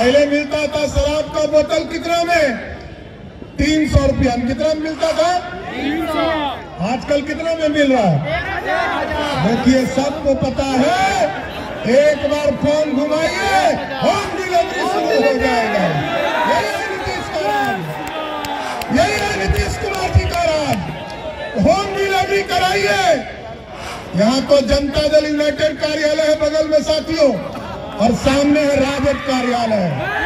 पहले मिलता था शराब का बोतल कितना में? 300 रुपया। कितना में मिलता था? 300। आजकल कितना में मिल रहा है? देखिए, सबको पता है, एक बार फोन घुमाइए, होम डिलीवरी शुरू हो जाएगा। यही है नीतीश का राज, यही है नीतीश कुमार जी का राज। होम डिलीवरी कराइए। यहाँ तो जनता दल यूनाइटेड कार्यालय है बगल में साथियों, और सामने है राजद कार्यालय।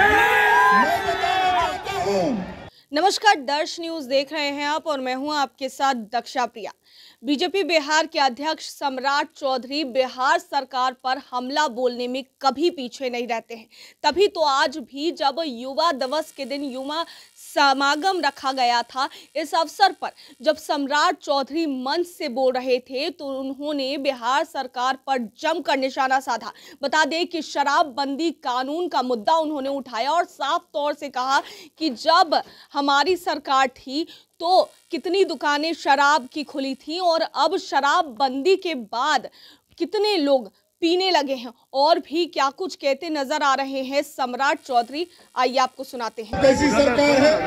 मैं बताना चाहता हूँ। नमस्कार, दर्श न्यूज देख रहे हैं आप और मैं हूं आपके साथ दक्षा प्रिया। बीजेपी बिहार के अध्यक्ष सम्राट चौधरी बिहार सरकार पर हमला बोलने में कभी पीछे नहीं रहते हैं। तभी तो आज भी जब युवा दिवस के दिन युवा समागम रखा गया था, इस अवसर पर जब सम्राट चौधरी मंच से बोल रहे थे तो उन्होंने बिहार सरकार पर जमकर निशाना साधा। बता दें कि शराबबंदी कानून का मुद्दा उन्होंने उठाया और साफ तौर से कहा कि जब हमारी सरकार थी तो कितनी दुकानें शराब की खुली थी और अब शराबबंदी के बाद कितने लोग पीने लगे हैं, और भी क्या कुछ कहते नजर आ रहे हैं सम्राट चौधरी। आइए आपको सुनाते हैं। कैसी सरकार है?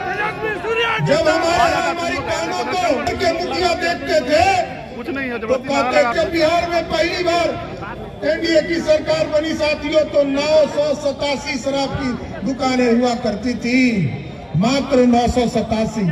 जब हमारी कानों को के मुखिया देखते थे कुछ नहीं है, तो कहते थे बिहार में पहली बार एनडीए की सरकार बनी साथियों तो 987 शराब की दुकानें हुआ करती थी, मात्र 987।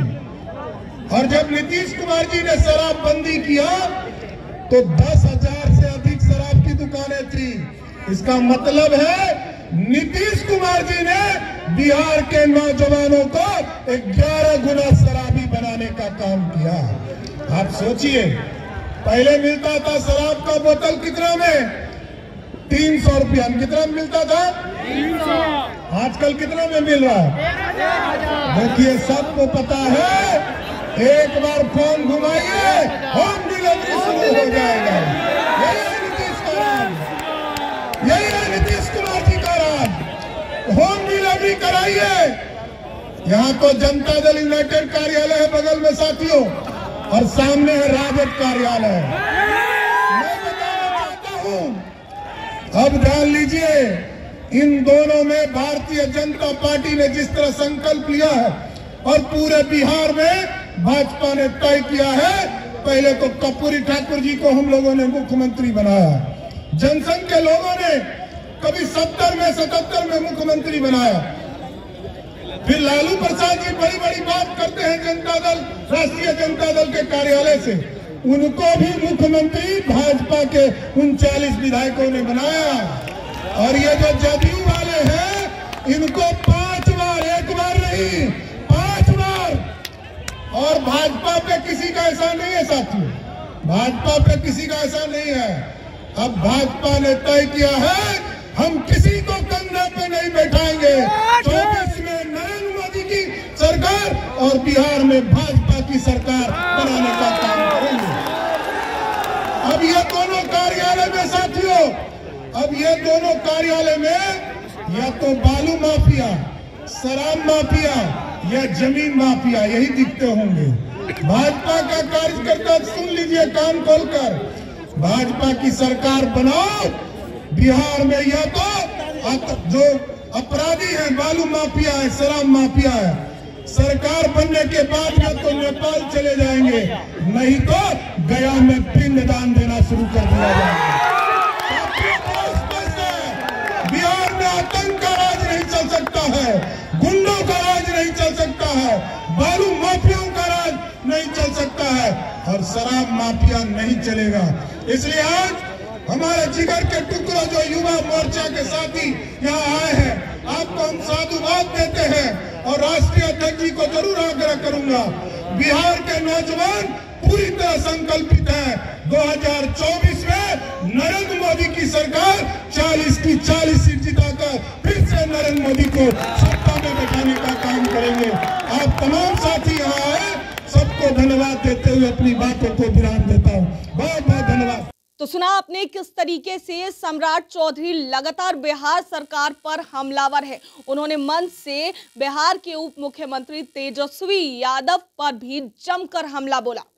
और जब नीतीश कुमार जी ने शराबबंदी किया तो 10,000 से अधिक शराब की दुकानें थी। इसका मतलब है नीतीश कुमार जी ने बिहार के नौजवानों को 11 गुना शराबी बनाने का काम किया। आप सोचिए, पहले मिलता था शराब का बोतल कितना में? 300 रुपया। कितना में मिलता था? 300। आजकल कितना में मिल रहा है? देखिए, सबको पता है, एक बार फोन घुमाइए, होम डिलीवरी शुरू हो जाएगा। यही है नीतीश का राज, यही है नीतीश कुमार जी का राज। होम डिलीवरी कराइए। यहाँ तो जनता दल यूनाइटेड कार्यालय है बगल में साथियों, और सामने है राजद कार्यालय। मैं बताना चाहता हूँ, अब ध्यान लीजिए, इन दोनों में भारतीय जनता पार्टी ने जिस तरह संकल्प लिया है और पूरे बिहार में भाजपा ने तय किया है, पहले तो कर्पूरी ठाकुर जी को हम लोगों ने मुख्यमंत्री बनाया, जनसंघ के लोगों ने कभी 70 में 77 में मुख्यमंत्री बनाया, फिर लालू प्रसाद जी बड़ी बड़ी बात करते हैं जनता दल, राष्ट्रीय जनता दल के कार्यालय से, उनको भी मुख्यमंत्री भाजपा के 39 विधायकों ने बनाया। और ये जो जदयू वाले हैं, इनको 5 बार, एक बार नहीं 5 बार। और भाजपा पे किसी का ऐसा नहीं है साथियों, भाजपा पे किसी का ऐसा नहीं है। अब भाजपा ने तय किया है, हम किसी को कंधे पे नहीं बैठाएंगे। 24 में नरेंद्र मोदी की सरकार और बिहार में भाजपा की सरकार बनाने का काम करेंगे। अब ये दोनों कार्यालय में साथियों, अब ये दोनों कार्यालय में या तो बालू माफिया, शराब माफिया या जमीन माफिया यही दिखते होंगे। भाजपा का कार्यकर्ता सुन लीजिए कान खोलकर, भाजपा की सरकार बनाओ बिहार में, या तो जो अपराधी हैं, बालू माफिया है, शराब माफिया है, सरकार बनने के बाद या तो नेपाल चले जाएंगे, नहीं तो गया में पिंडदान देना शुरू कर दिया जाएगा। बिहार में आतंक का राज नहीं चल सकता है, गुंडों का राज नहीं चल सकता है, बालू माफियाओं का राज नहीं चल सकता है, और शराब माफिया नहीं चलेगा। इसलिए आज हमारे जिगर के टुकड़ों जो युवा मोर्चा के साथी यहाँ आए हैं, आपको हम साधुवाद देते हैं और राष्ट्रीय अध्यक्ष जी को जरूर आग्रह करूंगा, बिहार के नौजवान पूरी तरह संकल्पित है, 2024 में नरेंद्र मोदी की सरकार 40 की 40 सीट जिताकर फिर से नरेंद्र मोदी को सत्ता में बैठाने का काम करेंगे। आप तमाम साथी यहाँ आए, सबको धन्यवाद देते हुए अपनी बातों को विराम देता हूँ। बहुत बहुत धन्यवाद। तो सुना आपने किस तरीके से सम्राट चौधरी लगातार बिहार सरकार पर हमलावर है। उन्होंने मंच से बिहार के उप मुख्यमंत्री तेजस्वी यादव पर भी जमकर हमला बोला।